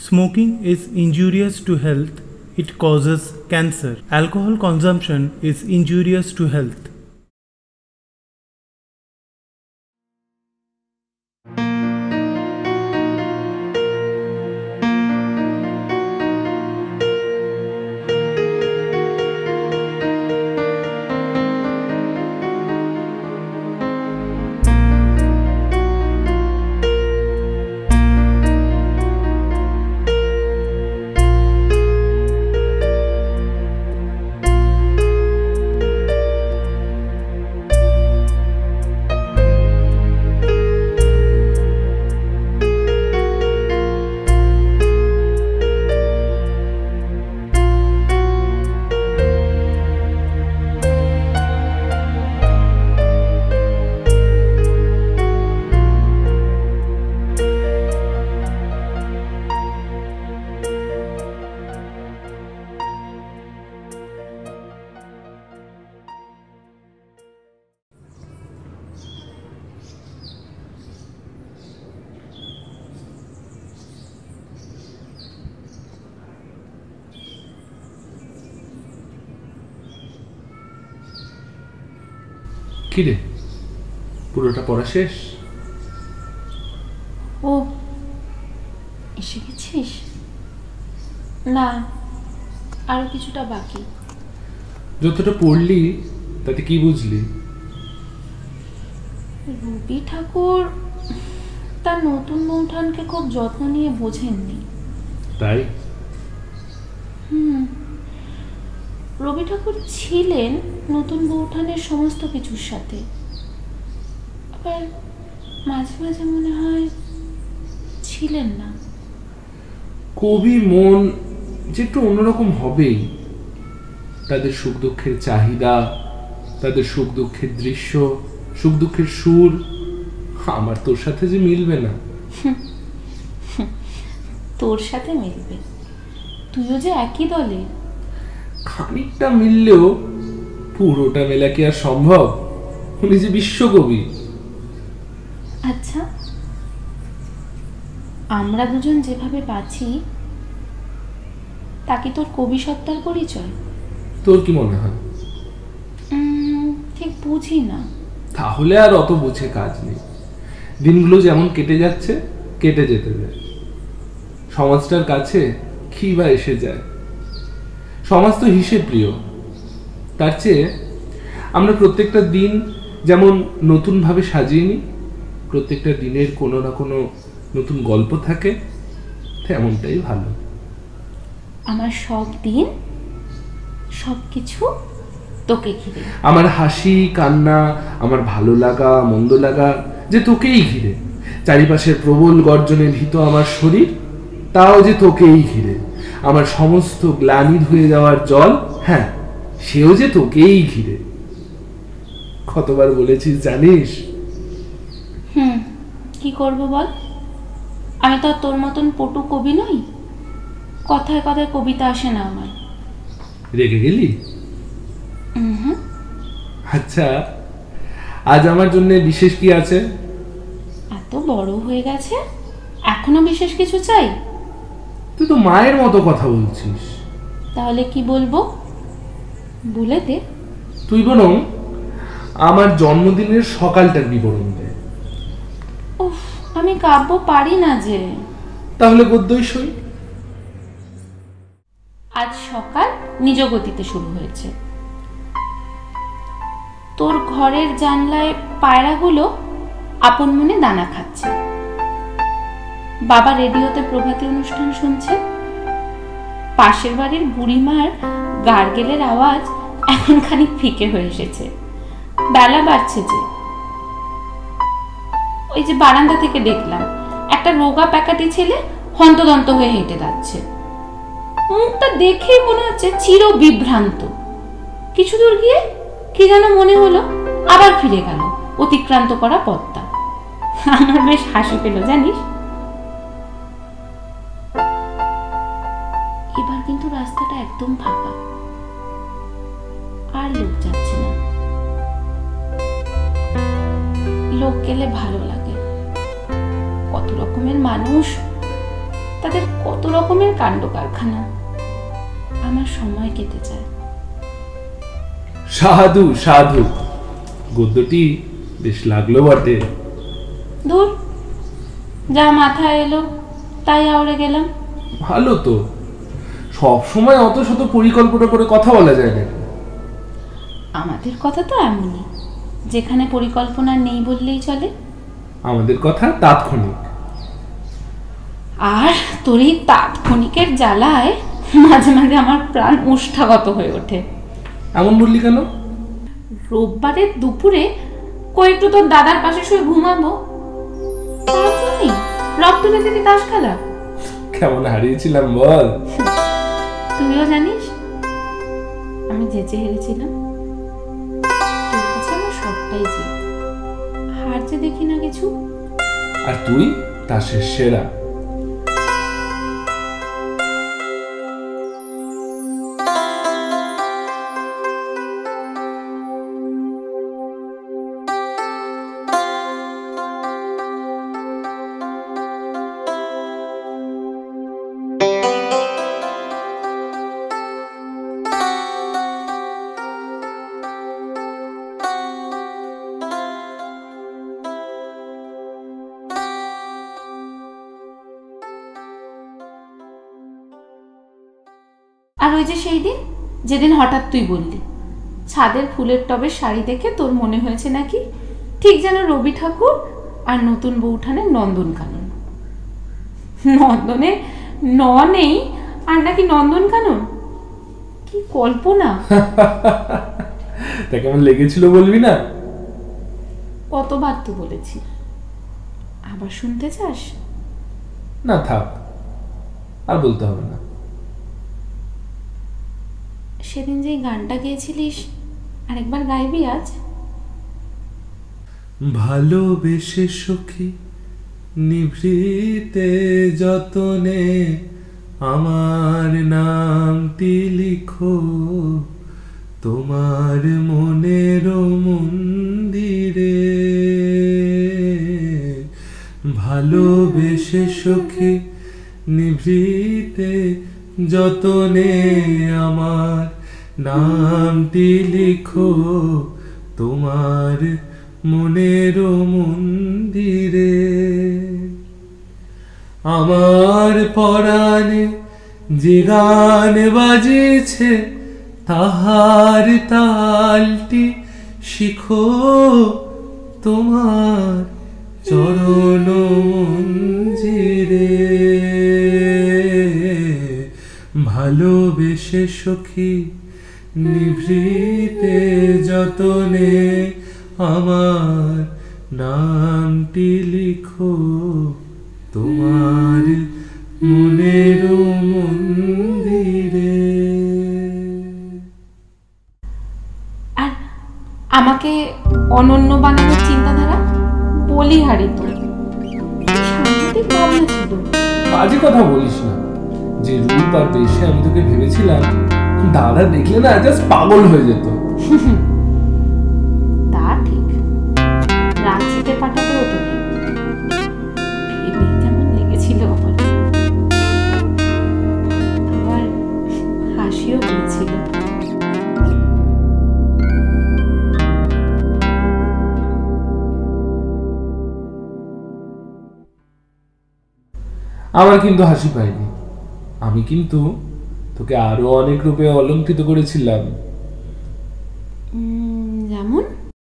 Smoking is injurious to health. It causes cancer. Alcohol consumption is injurious to health. কিরে পুরোটা পড়া শেষ? ও এসে গেছিস? না, আরো কিছুটা বাকি। যতটা পড়লি তাতে কি বুঝলি? রবি ঠাকুর তার নতুন বৌঠানকে খুব যত্ন নিয়ে বোঝেননি। তাই? রবি ঠাকুর ছিলেন নতুন বৌঠানের সমস্ত কিছুর সাথে, আবার মাঝে মাঝে মনে হয় ছিলেন না। কবি মন যে একটু অন্যরকম হবেই। তাদের সুখ দুঃখের চাহিদা, তাদের সুখ দুঃখের দৃশ্য, সুখ দুঃখের সুর আমার তোর সাথে যে মিলবে না। তোর সাথে মিলবে, তুইও যে একই দলে। খানিকটা মিললেও পুরোটা মেলা কি আর সম্ভব? উনি যে বিশ্বকবি। আচ্ছা, আমরা দুজন যেভাবে বাঁচি তা কি তোর কবি সত্তার পরিচয়? তোর কি মনে হয়? ঠিক বুঝি না। তাহলে আর অত বুঝে কাজ নেই। দিনগুলো যেমন কেটে যাচ্ছে, কেটে যেতে দেয়। সমাজটার কাছে কি বা এসে যায়? সমাজ তো হিসেব প্রিয়। তার চেয়ে আমরা প্রত্যেকটা দিন যেমন নতুন ভাবে সাজিয়ে নিই, প্রত্যেকটা দিনের কোনো না কোনো নতুন গল্প থাকে, তেমনটাই ভালো। আমার সব দিন সবকিছু তোকে ঘিরে। আমার হাসি কান্না, আমার ভালো লাগা মন্দ লাগা যে তোকেই ঘিরে। চারিপাশের প্রবল গর্জনে ভীত আমার শরীর, তাও যে তোকেই ঘিরে। আমার সমস্ত গ্লানি ধুয়ে যাওয়ার জল, হ্যাঁ সেও যে তোকেই ঘিরে। কতবার বলেছিস জানিস? কি করব বল, আমি তো তোর মতন পটু কবি নই। কথায় কথায় কবিতা আসে না আমার। রেগে গেলি? আচ্ছা, আজ আমার জন্য বিশেষ কি আছে? এত বড় হয়ে গেছে, এখনো বিশেষ কিছু চাই? তুই তো মায়ের মতো কথা বলছিস। তাহলে কি বলবো বলে দে। তুই বরং আমার জন্মদিনের সকালটার বিবরণ দে। উফ, আমি কাব্য পারি না যে। তাহলে গদ্যই সই। আজ সকাল নিজ গতিতে শুরু হয়েছে। তোর ঘরের জানলায় পায়রাগুলো আপন মনে দানা খাচ্ছে। বাবা রেডিওতে প্রভাতী অনুষ্ঠান শুনছে। পাশের বাড়ির বুড়িমার গার্গেলের আওয়াজ এখন খানিক ফিকে হয়ে এসেছে। বেলা বাড়ছে যে। ওই যে বারান্দা থেকে দেখলাম একটা রোগা প্যাকাটি ছেলে হন্তদন্ত হয়ে হেঁটে যাচ্ছে। মুখটা দেখেই মনে হচ্ছে চির বিভ্রান্ত। কিছু দূর গিয়ে কি যেন মনে হলো, আবার ফিরে গেল অতিক্রান্ত করা পথটা। আমার বেশ হাসি পেল জানিস। এবার কিন্তু রাস্তাটা একদম ফাঁকা, আর লোক যাচ্ছে না। লোক গেলে ভালো লাগে, কত রকমের মানুষ তাদের কত রকমের কাণ্ড কারখানা। আমার সময় কেটে যায়। সাধু সাধু গদ্যটি বেশ লাগলো বটে। দূর, যা মাথায় এলো তাই আওড়ে গেলাম। ভালো তো, সব সময় অত শত পরিকল্পনা করে কথা বলা যায় না। আমাদের কথা তো এমনই, যেখানে পরিকল্পনা নেই বললেই চলে। আমাদের কথা তাৎক্ষণিক। আর তোর এই তাৎক্ষণিকের জ্বালায় মাঝে মাঝে আমার প্রাণ ওষ্ঠাগত হয়ে ওঠে। এমন বললি কেন? রোববারের দুপুরে কয়েকটু তোর দাদার পাশে শুয়ে ঘুমাবো, তার জন্যই রক্ত দেখে তাস খেলা। কেমন হারিয়েছিলাম বল। তুইও জানিস আমি যেচে হেরেছিলাম। তোর কাছে আমার সবটাই জিত, হার যে দেখি না কিছু। আর তুই তাসের সেরা। আর ওই যে সেই দিন যেদিন হঠাৎ তুই বললি ছাদের ফুলের টবের শাড়ি দেখে তোর মনে হয়েছে নাকি ঠিক যেন রবি ঠাকুর আর নতুন বউঠানের নন্দনকানন। নন্দনে ন নেই আর নাকি নন্দনকানন, কি কল্পনা। তা কেমন লেগেছিল বলবি না? কতবার তো বলেছি, আবার শুনতে চাস? না থাক, আর বলতে হবে না। সেদিন যেই গানটা গেয়েছিলিস আরেকবার গাইবি আজ? ভালোবেসে সখী নিভৃতে যতনে আমার নামটি লিখো তোমার মনের মন্দিরে। ভালোবেসে সখী নিভৃতে যতনে আমার নামটি লিখো তোমার মনের মন্দিরে। আমার পরাণে যে গান বাজেছে তাহার তালটি শিখো তোমার চরণ মঞ্জিরে। ভালোবেসে সখী নিভৃতে যতনে আমার নামটি লিখো তোমার মনের মন্দিরে। আর আমাকে অনন্য বানানোর চিন্তাধারা বলিহারি তো সাংঘাতিক ভাবনা ছিল। বাজে কথা বলিস না, যে রূপ আর বেশে আমি তোকে ভেবেছিলাম দাদা দেখলে না জাস্ট পাগল হয়ে যেত। তা ঠিক, রাঁচিতে পাঠাতে হতো ভেবে কেমন লেগেছিল আমার, আবার হাসিও পেয়েছিল। আমার কিন্তু হাসি পাইনি, আমি কিন্তু তোকে আরো অনেক রূপে অলঙ্কৃত করেছিলাম। যেমন?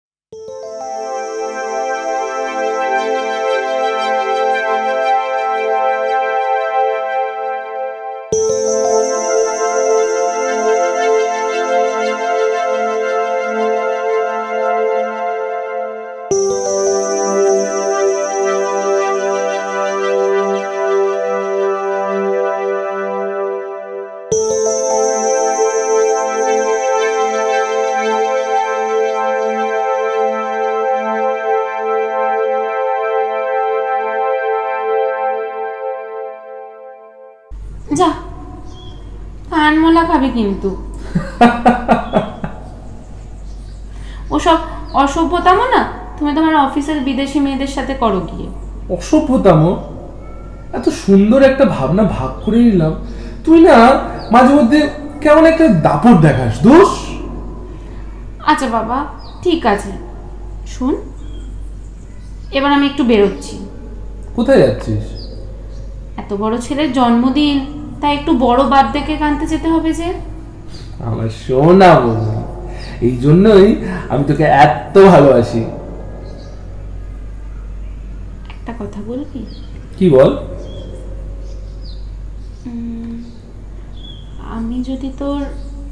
যা কানমোলা খাবি কিন্তু। ওসব অসভ্যতামো না তুমি তোমার অফিসের বিদেশি মেয়েদের সাথে করো গিয়ে। অসভ্যতামো? এত সুন্দর একটা ভাবনা ভাগ করে নিলাম, তুই না মাঝে মধ্যে কেমন একটা দাপট দেখাস দোষ। আচ্ছা বাবা, ঠিক আছে, শুন, এবার আমি একটু বেরোচ্ছি। কোথায় যাচ্ছিস? এত বড় ছেলের জন্মদিন, তাই একটু বড় বার্থডে কেক আনতে যেতে হবে যে। আমার সোনা বন্ধু, এই জন্যই আমি তোকে এত ভালোবাসি। একটা কথা বলবি? কি বল? আমি যদি তোর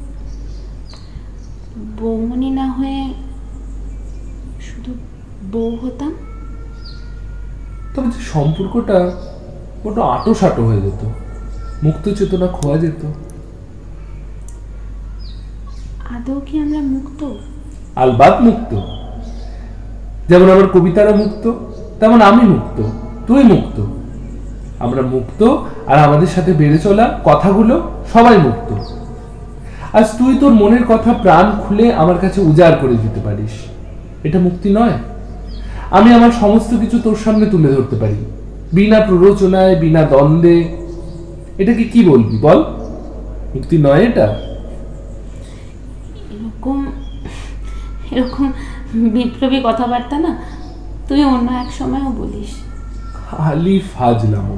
বৌমনি না হয়ে শুধু বউ হতাম, তবে যে সম্পর্কটা বড় আঁটো হয়ে যেত, মুক্ত চেতনা খোয়া যেত। আদৌ কি আমরা মুক্ত? আলবাত মুক্ত। যেমন আমার কবিতারা মুক্ত, তেমন আমি মুক্ত, তুই মুক্ত। আমরা মুক্ত, আর আমাদের সাথে বেড়ে চলা কথাগুলো সবাই মুক্ত। আজ তুই তোর মনের কথা প্রাণ খুলে আমার কাছে উজাড় করে দিতে পারিস, এটা মুক্তি নয়? আমি আমার সমস্ত কিছু তোর সামনে তুলে ধরতে পারি, বিনা প্ররোচনায়, বিনা দ্বন্দ্বে। এটাকে কি বলবি বল? মুক্তি নয় এটা? এরকম বিপ্লবী কথাবার্তা না তুই অন্য এক সময়ও বলিস। খালি ফাজলাম।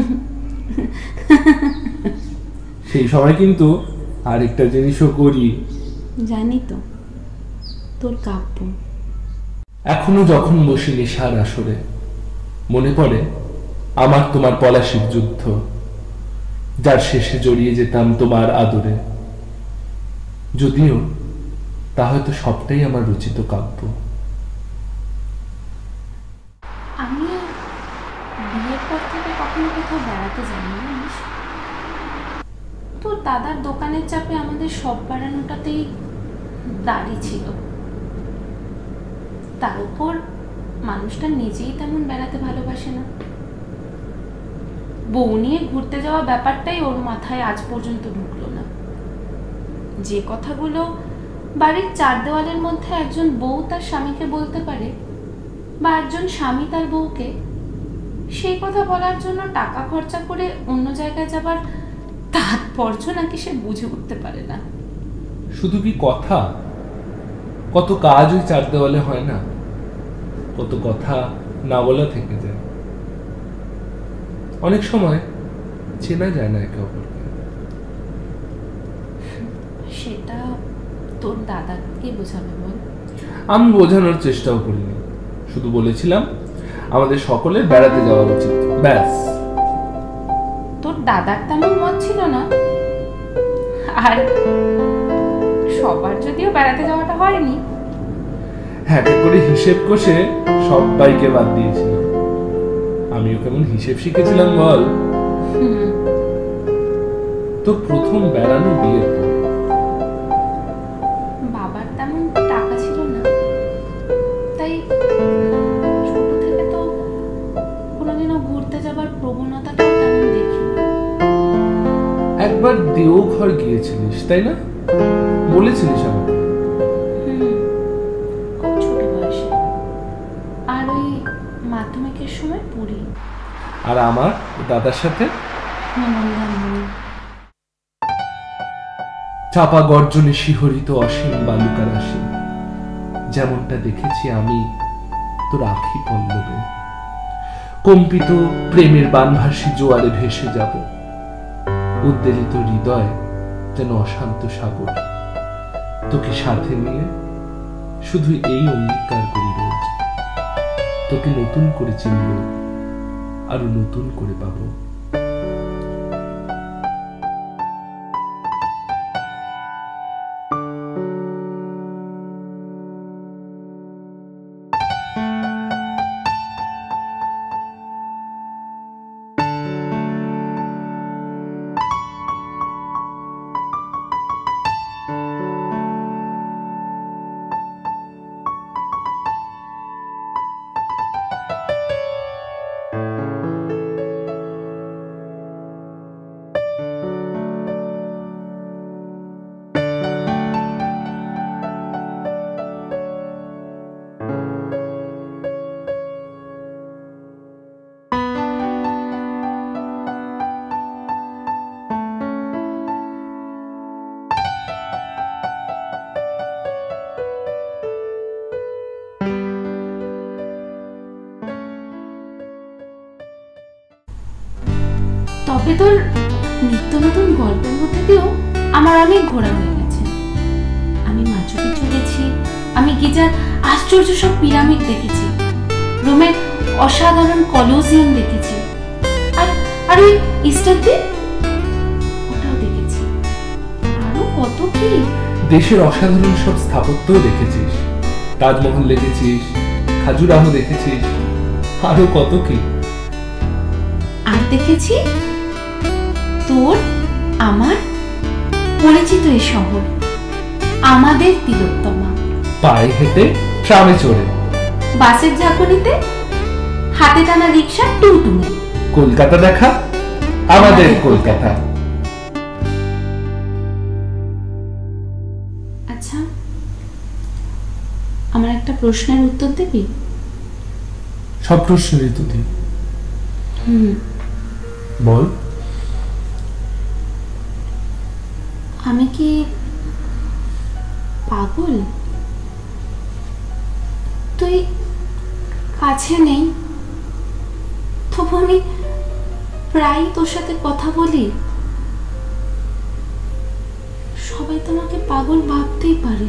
সেই সময় কিন্তু আরেকটা জিনিসও করি। জানি তো, তোর কাব্য। এখনো যখন বসি নেশার আসরে, মনে পড়ে আমার তোমার পলাশির যুদ্ধ, যার শেষে জড়িয়ে যেতাম তোমার আদরে। যদিও তা হয়তো সবটাই আমার রচিত কাব্য। আমি বিয়ের পর থেকে কখনো কোথাও বেড়াতে যাইনি জানিস। তোর দাদার দোকানের চাপে আমাদের সব বেড়ানোটাতেই দাঁড়ি ছিল। তার উপর মানুষটা নিজেই তেমন বেড়াতে ভালোবাসে না। বউ নিয়ে ঘুরতে যাওয়া ব্যাপারটাই ওর মাথায় আজ পর্যন্ত ঢুকলো না। যে কথাগুলো বাড়ির চার দেওয়ালের মধ্যে একজন বউ তার স্বামীকে বলতে পারে, বা একজন স্বামী তার বউকে, সেই কথা বলার জন্য টাকা খরচা করে অন্য জায়গায় যাবার তাৎপর্য নাকি সে বুঝে উঠতে পারে না। শুধু কি কথা, কত কাজ ওই চার দেওয়ালে হয় না, কত কথা না বলা থেকে যায়। অনেক সময় চেনা যায় না একে অপরকে। সেটা তোর দাদাকে বোঝাবে বল? আমি বোঝানোর চেষ্টাও করিনি, শুধু বলেছিলাম আমাদের সকলের বেড়াতে যাওয়া উচিত, ব্যাস। তোর দাদার তেমন মত ছিল না, আর সবার যদিও বেড়াতে যাওয়াটা হয়নি। হ্যাঁ, করে হিসেব কষে সবাইকে বাদ দিয়েছিলাম। আমিও কেমন হিসেব শিখেছিলাম বল। তোর প্রথম বেড়ানো বিয়ের পর। বাবার তেমন টাকা ছিল না, তাই ছোট থেকে তো কোনোদিনও ঘুরতে যাবার প্রবণতাটাও তেমন দেখিনি। একবার দেওঘর গিয়েছিলিস তাই না? বলেছিলিস আমাকে। খুব ছোট বয়সে, আর ওই মাধ্যমিকের সময় পুরী। আর আমার দাদার সাথে চাপা গর্জনে শিহরিত অসীম বালুকা রাশি, যেমনটা দেখেছি আমি তোর আখি পল্লবে। কম্পিত প্রেমের বানভাসী জোয়ারে ভেসে যাব, উদ্বেলিত হৃদয় যেন অশান্ত সাগর। তোকে সাথে নিয়ে শুধু এই অঙ্গীকার করি রোজ, তোকে নতুন করে চিনব, আরো নতুন করে পাবো। তবে তোর নিত্য নতুন গল্পের মধ্যে দিয়েও আমার অনেক ঘোরা হয়ে গেছে। আমি মাচু পিছু গেছি, আমি গিজার আশ্চর্য সব পিরামিড দেখেছি, রোমের অসাধারণ কলোসিয়াম দেখেছি, আর ওই ইস্টার দ্বীপ ওটাও দেখেছি। আরো কত কি! দেশের অসাধারণ সব স্থাপত্যও দেখেছিস, তাজমহল দেখেছিস, খাজুরাহো দেখেছিস, আরো কত কি! আর দেখেছি তোর আমার পরিচিত এই শহর, আমাদের তিলোত্তমা। পায়ে হেঁটে, ট্রামে চড়ে, বাসের ঝাঁকুনিতে, হাতে টানা রিক্সা টুনটুনে। কলকাতা দেখা, আমাদের কলকাতা। আচ্ছা, আমার একটা প্রশ্নের উত্তর দিবি? সব প্রশ্নেরই তো দিই। বল। আমি কি পাগল? তুই কাছে নেই, তবু আমি প্রায় তোর সাথে কথা বলি। সবাই তোমাকে পাগল ভাবতেই পারে।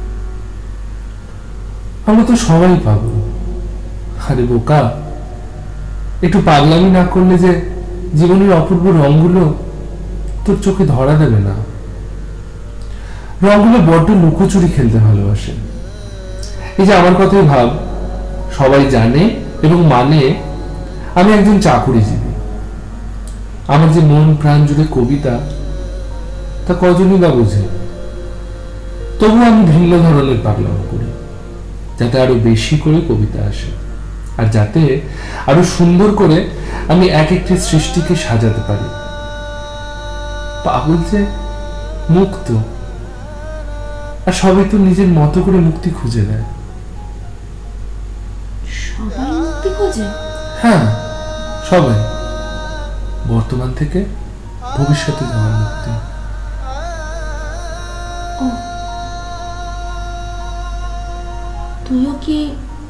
আমরা তো সবাই পাগল। আরে বোকা, একটু পাগলামি না করলে যে জীবনের অপূর্ব রঙগুলো তোর চোখে ধরা দেবে না। রঙগুলো বড্ড লুকোচুরি খেলতে ভালোবাসে। এই যে আমার কথাই ভাব, সবাই জানে এবং মানে আমি একজন চাকুরিজীবী। আমার যে মন প্রাণ জুড়ে কবিতা, তা কজনই বা বোঝে। তবু আমি ভিন্ন ধরনের পাগলামি করি, যাতে আরো বেশি করে কবিতা আসে, আর যাতে আরো সুন্দর করে আমি এক একটি সৃষ্টিকে সাজাতে পারি। পাগল যে মুক্ত, আর সবাই তো নিজের মতো করে মুক্তি খুঁজে নেয়। সবাই মুক্তি খোঁজে? হ্যাঁ, সবাই। বর্তমান থেকে ভবিষ্যতে যাওয়ার মুক্তি। তুইও কি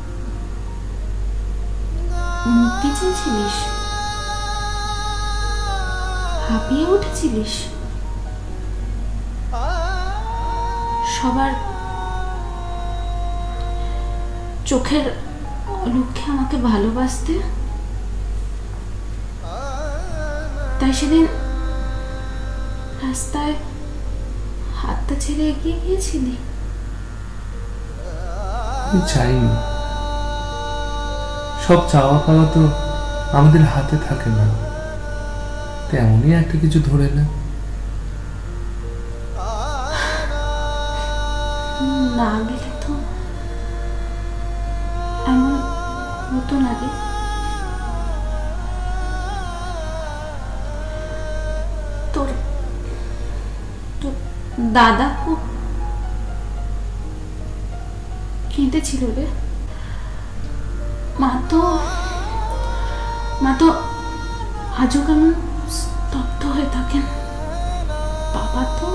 মুক্তি চেয়েছিলিস? হাঁপিয়ে উঠেছিলিস সবার চোখের লক্ষ্যে আমাকে ভালোবাসতে? তাই সেদিন রাস্তায় হাতটা ছেড়ে এগিয়ে গিয়েছিলি? আমি চাইনি। সব চাওয়া পাওয়া তো আমাদের হাতে থাকে না, তেমনই একটা কিছু ধরে না। না গেলে তো এমন হতো না রে। তোর দাদা খুব কেঁদেছিল রে। মা তো আজও কেমন স্তব্ধ হয়ে থাকেন। বাবা তো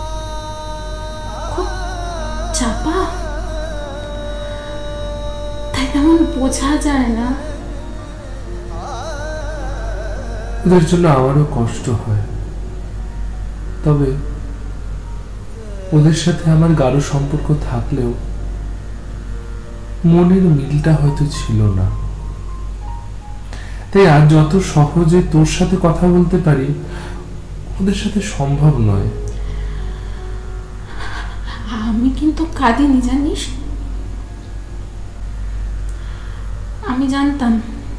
খুব চাপা, তাই তেমন বোঝা যায় না। ওদের জন্য আমারও কষ্ট হয়, তবে ওদের সাথে আমার গাঢ় সম্পর্ক থাকলেও মনের মিলটা হয়তো ছিল না। তাই আর যত সহজে তোর সাথে কথা বলতে পারি, ওদের সাথে সম্ভব নয়। আমি কিন্তু কাঁদিনি জানিস। আমি জানতাম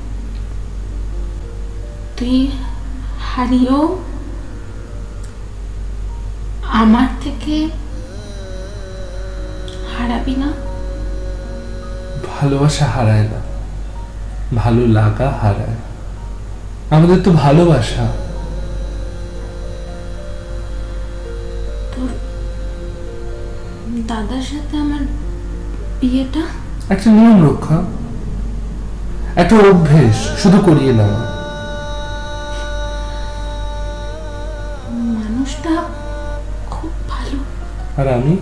তুই হারিয়েও আমার থেকে হারাবি না। ভালোবাসা হারায় না, ভালো লাগা হারায়। আমাদের তো ভালোবাসা। তোর দাদার সাথে আমার বিয়েটা একটা নিয়ম রক্ষা, একটা অভ্যেস, শুধু করিয়ে নেওয়া। মানুষটা খুব ভালো। আর আমি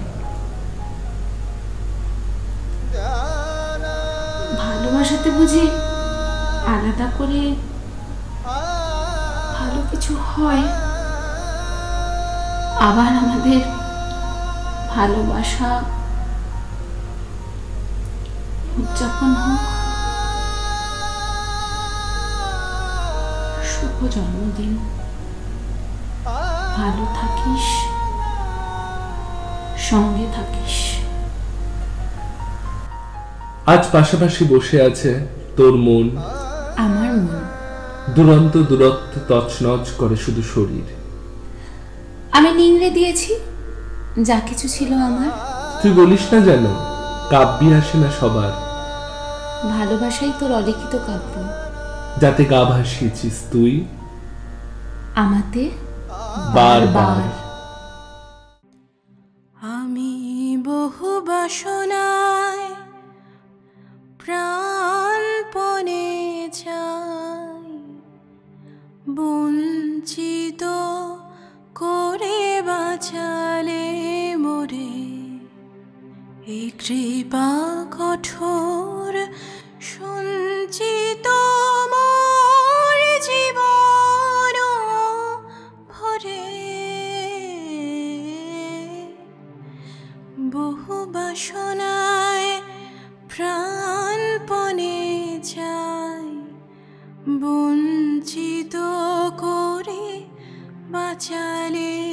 ভালোবাসাতে বুঝি আলাদা করে ভালো কিছু কিছু হয়, আবার আমাদের ভালোবাসা উদযাপন হোক। শুভ জন্মদিন, ভালো থাকিস, সঙ্গে থাকিস। আজ পাশাপাশি বসে আছে তোর মন, আমার মন। দুরন্ত দূরত্ব তছনছ করে শুধু শরীর। আমি নিংড়ে দিয়েছি যা কিছু ছিল আমার। তুই বলিস না যেন কাব্যি আসে না সবার, ভালোবাসাই তোর অলিখিত কাব্য, যাতে গা ভাসিয়েছিস তুই আমাতে বারবার। আমি বহু বাসনায় প্রাণপণে যাই, বঞ্চিত করে বাঁচালে মোরে, এই কৃপা কঠোর সঞ্চিত মোর জীবন ভরে। বহু বাসনায় প্রাণপণে যাই, বঞ্চিত করে বাঁচালে